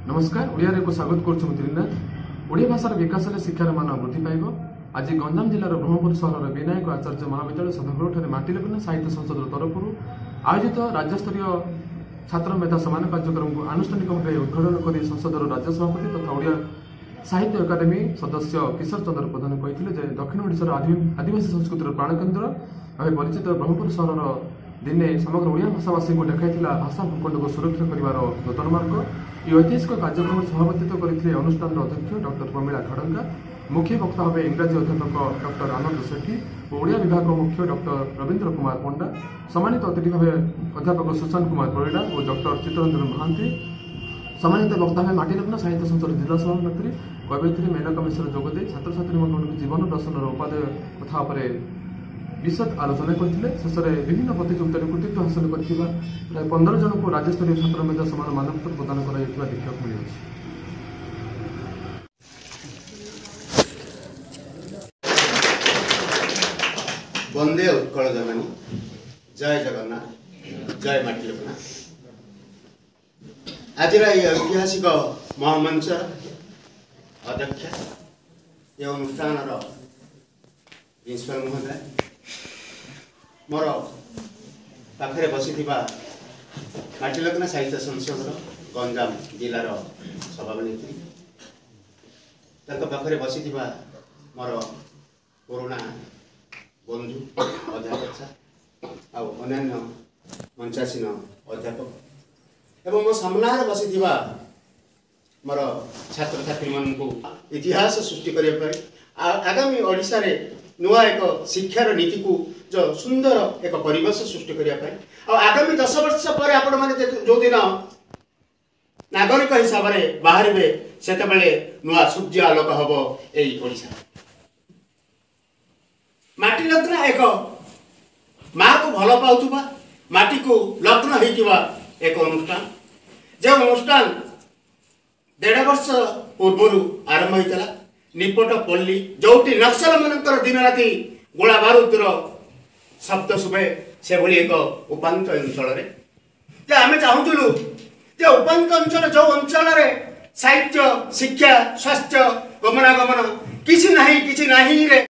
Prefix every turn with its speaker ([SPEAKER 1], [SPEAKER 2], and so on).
[SPEAKER 1] नमस्कार ओडिया को स्वागत करुनाथ ओडिया भाषार विकास में शिक्षार मान वृद्धि पाइब। आज गंजाम जिलार ब्रह्मपुर सहर विनायक आचार्य महाविद्यालय सभागृह माटिलग्ना साहित्य संसद तरफ आयोजित राज्यस्तरीय छात्र मेधा सम्मान कार्यक्रम को आनुष्ठानिक भाव उद्घाटन कर संसदर राज्य सभापति तथा ओडिया साहित्य अकादेमी सदस्य किशोर चंद्र प्रधान कहते दक्षिण ओडिशार आदिवासी संस्कृतिर प्राणकेन्द्र भाव परिचित ब्रह्मपुर सहर दिने समग्र ओडिया भाषावासी को देखाइला भाषा भूखंड को सुरक्षा कर नूतन मार्ग। यह ऐतिहासिक कार्यक्रम सभापतित्व करते अनुष्ठान अध्यक्ष डॉक्टर प्रमीला खड़ंगा, मुख्य वक्ता भाव इंग्राजी अध्यापक डॉक्टर आनंद सेठी और ओडिया विभाग मुख्य डॉक्टर रवींद्र कुमार पंडा, सम्मानित अतिथि भाव अध्यापक सुशांत कुमार परिड़ा और डॉक्टर चित्तरंजन महांती, सम्मानित वक्ता भाव माटिलग्ना साहित्य संसद जिला सभानेत्री कवयित्री मेनका मिश्र जोगदे छात्र छात्री जीवन दर्शन उपादेय कथा विशद आलोचना करते। शेष में विभिन्न प्रतियोगिता कृतित्व हासिल कर प्राय 15 जन को राज्यस्तरीय छात्र मेधा सम्मान मानपत्र प्रदान कर देखा मिली।
[SPEAKER 2] वंदे उत्कल जननी, जय जगन्नाथ, जय माटिलग्ना। आज ऐतिहासिक महामंच अध्यक्ष ये अनुष्ठान प्रिंसिपाल महोदय मोर पाखे बसी माटिलग्ना साहित्य संसद गंजाम जिलार सभानेत्री पाखे बसी मोर पुराणा बंधु अध्यापक अन्य मंचासीन अध्यापक एवं मो सामने बसी मोर छात्र छात्री मान इतिहास सृष्टि करने आगामी ओडिशा रे नुआ एक शिक्षार नीति को जो सुंदर एक परिवेश सृष्टि करने आगामी 10 वर्ष पर आपण माने जो दिन नागरिक हिसाब से बाहर से नुआ सूर्य आलोक हम यही ओडिशा। माटिलग्ना एक माँ को भल पाउथुबा माटी को लग्न होइतिबा एक अनुष्ठान जो अनुष्ठान 1.5 वर्ष पूर्व आरंभ होता निपट पल्ली जोटी नक्सल मानकर दिन राति गोला बारूदर शब्द शुभे से भली एक उपांत अंचल आम चाहूलु उपांत अंचल जो अंचल साहित्य शिक्षा स्वास्थ्य गमनागमन किसी नहीं रे